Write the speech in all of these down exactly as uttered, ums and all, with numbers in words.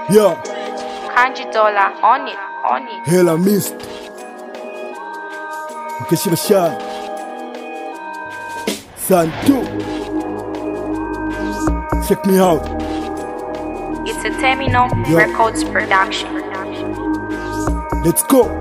Yeah. Kanji Dollar, on it, on it. Hell, I missed. Mkeshiba Shine. Santu. Check me out. It's a Terminal Yo. Records production. Let's go.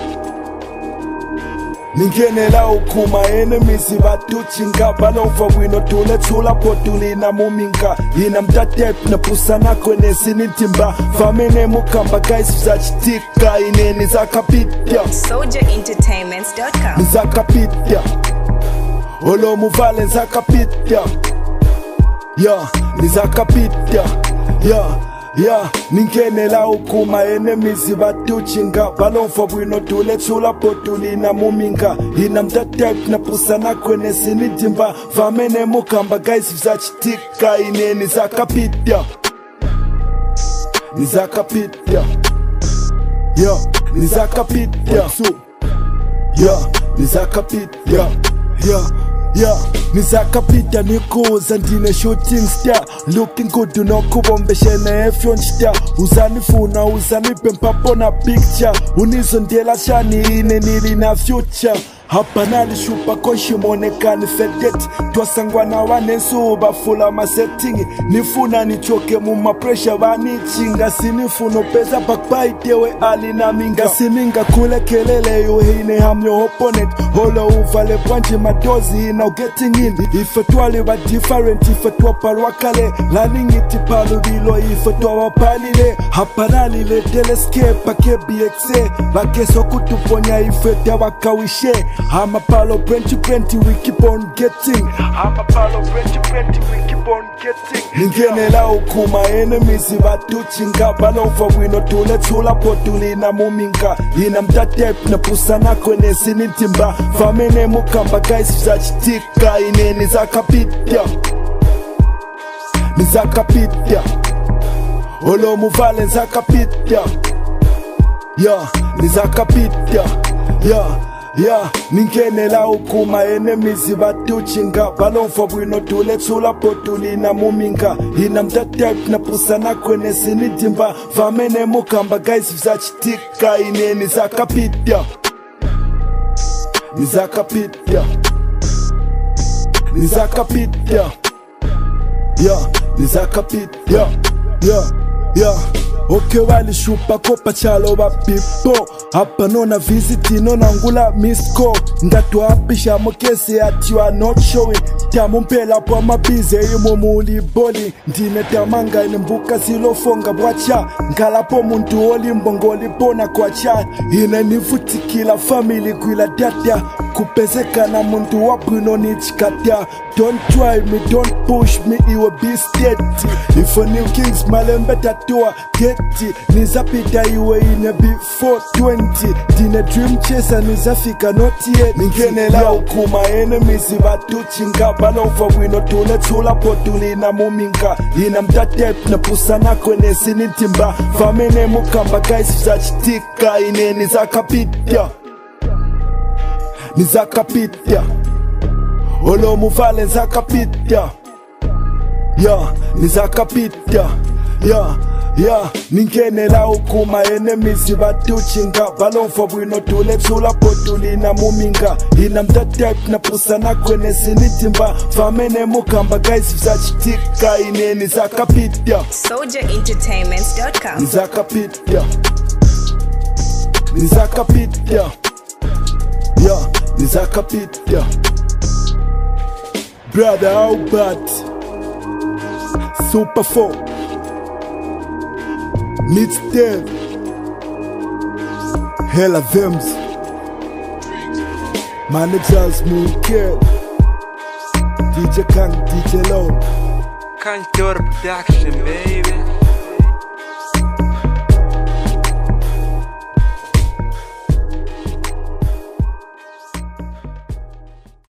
Ningenela ukuma enemies batuchinga balova wino tule tula potuli na muminga ina mtatep na pusana kwene sinitimba famene mukamba guys zachitika ine Nizakapita T-sojah entertainments dot com Nizakapita Olo muvale Nizakapita Yeah, Nizakapita Yeah Yeah, ningenela ukuma enemies batuchinga balova wino tule tula potuli na muminga ina mtatep na pusana kwene sinitimba famene mukamba guys zachitika ine Nizakapita Nizakapita Yeah, Nizakapita Yeah, Nizakapita Yeah, yeah Yeah, Nizakapita nikuza ndine shooting star Looking good unokubombeshene efyon star Uzanifuna uzanipe mpapo na picture Unizondela shani ine nili na future Hapa nalishupa konshi monekani fedet Twasangwana wanesuba fula masetting Nifuna nichoke muma pressure vanichinga Sinifuna pesa bakbaitewe alina minga Sininga kule kelele yuhine hamyo opponent Holo uvale panji madozi now getting in Ife twali wa different ife twapal wakale Laning iti palu bilo ife twawapalile Hapa nalile telescape ake B X A Bakeso kutuponya ife tawakawishe I'm a palo plenty plenty we keep on getting I'm a palo plenty plenty we keep on getting Ningenela ukuma enemies batuchinga balova wino tule tula potuli na muminga ina mtatep na pusana kwene sinitimba famene mukamba guys zachitika ine Nizakapita Nizakapita Olo muvale Nizakapita Yeah, Nizakapita Yeah Yeah, ningenela ukuma enemies batuchinga balova wino tule tula potuli na muminga ina mtatep na pusana kwene sinitimba famene mukamba guys zachitika ine Nizakapita Nizakapita Nizakapita Yeah, Nizakapita Yeah, yeah, yeah Okay wali shupa kopa chalo wa pipo Hapa nona visiti nona ngula misko Ngatu hapisha mokese at you are not showing Tamu mpela po mabize imo muli boli Ndine tamanga inembuka silofonga bwacha Ngala po muntu oli mbongoli pona kwa cha Ine nifuti kila family kwila data Kupezeka na muntu wapuno nichikata Don't try me, don't push me, iwe be steady If a new kings malembe tatua Geti, Nizapita iwe ine before twenty Dine dream chaser nizafika not yet Ningenela ukuma enemies batuchinga balova wino tule tula potuli na muminga ina mtatep na pusana kwene sinitimba famene mukamba guys zachitika ine Nizakapita Nizakapita Olo muvale Nizakapita Yeah, Nizakapita Yeah, yeah Ningenela ukuma enemies batuchinga balova wino tule tula potuli na muminga ina mtatep na pusana kwene sinitimba famene mukamba guys zachitika ine Nizakapita T-sojah entertainments dot com Nizakapita Nizakapita Yeah, Nizakapita Brother Albert Super four Meets Dev Hella Thems Managers Moonker D J Kang, D J Low Kanji Dollar production, baby.